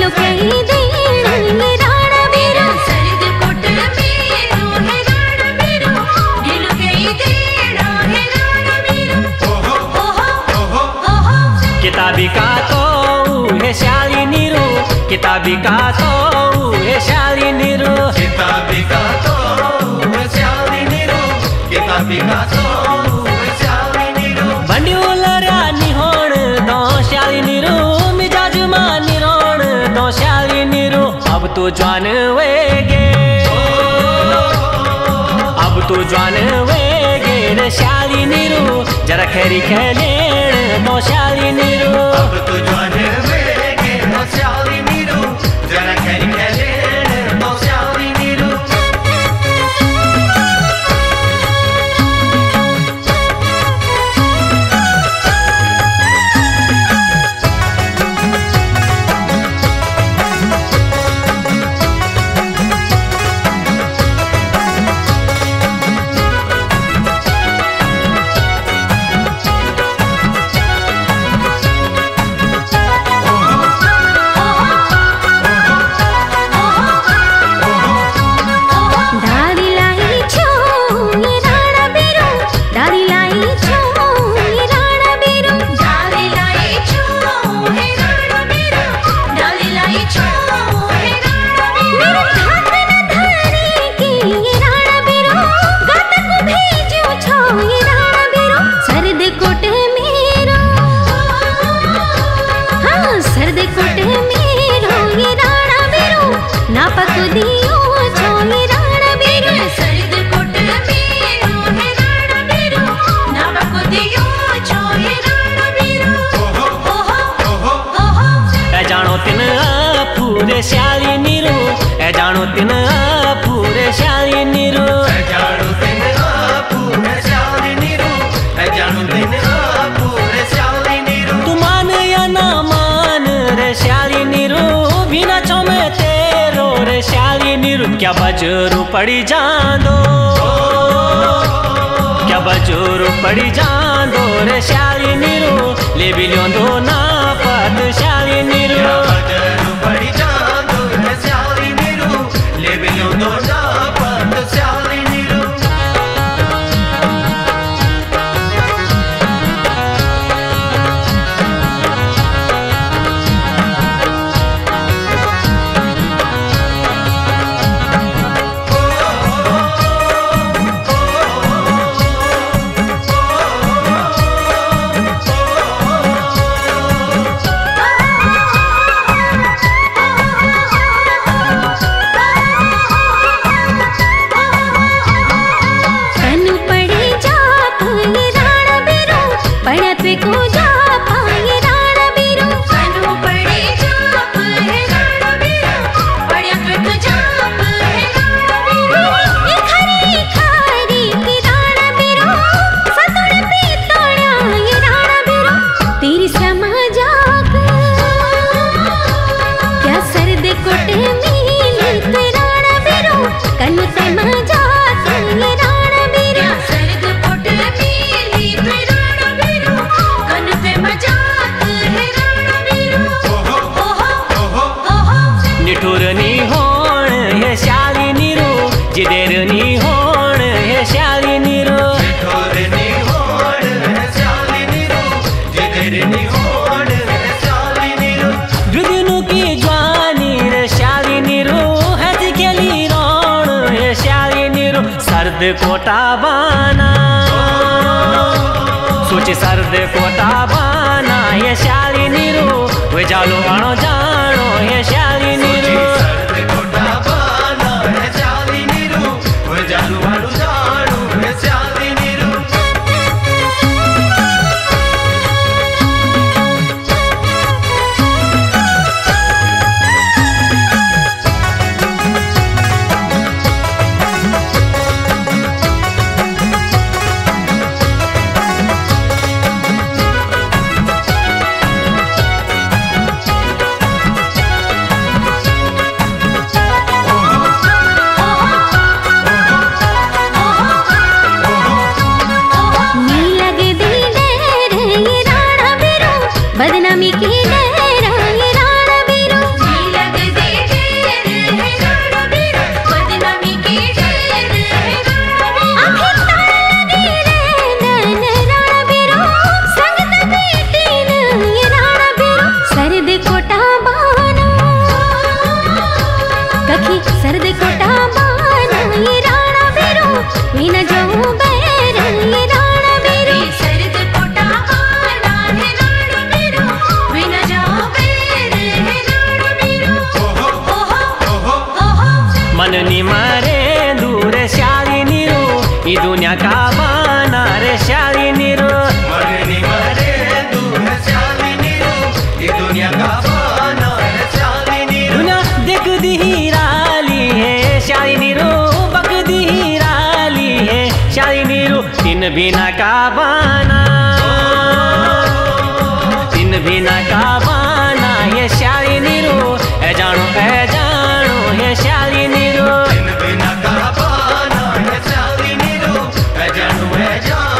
गिलो कई देण ये राणा बीरो सरद कोट मेरो है राणा बीरो गिलो कई देण है राणा बीरो ओहो ओहो किताबी का तो है शालिनी रो किताबी का तो है शालिनी रो किताबी का तो है शालिनी रो किताबी का तो है शालिनी रो बंड्यूलरा निहोण दो शालिनी रो मिजाज मानी रोण दो शालिनी रो अब तो जवान वेगे अब तो जवान वेगे रे शालिनी रो जरा खैरी खेलेण दो शालिनी रो अब तो जवान वेगे दो शालिनी रो जरा खैरी खेलेण दो शालिनी रो शालिनी रो ए जानो तिन पूरे शालिनी रो ए जानो तिन पूरे शालिनी रो ए जानो तिन पूरे शालिनी रो तू मान या ना मान रे शालिनी रो बिना चौमे तेरो रे शालिनी रो क्या बजरू पड़ी जांदो क्या बजरू पड़ी जांदो रे शालिनी रो ले बिलियों दो ना पत शालिनी रो बजरू पड़ी जांदो रे शालिनी रो ले बिलियों दो ना पत शालिनी रो जिदेरनी होण है शालिनी रो ठोरनी होण है शालिनी रो जिदेरनी होण है शालिनी रो दुदिनु की जवानी रे शालिनी रो हज केली रोण है शालिनी रो सर्द कोटा बाना सोच सर्द कोटा बाना ये शालिनी रो वे जालो वाणो जानो है शालिनी रो सर्द कोटा बाना है शालिनी रो वे जालो वाणो जानो है शालिनी रो बिना का बाना, तीन बिना का बाना ये शाली नीरू ए जानो ये शाली नीरू। बिना का बाना ये शाली नीरू ए जानो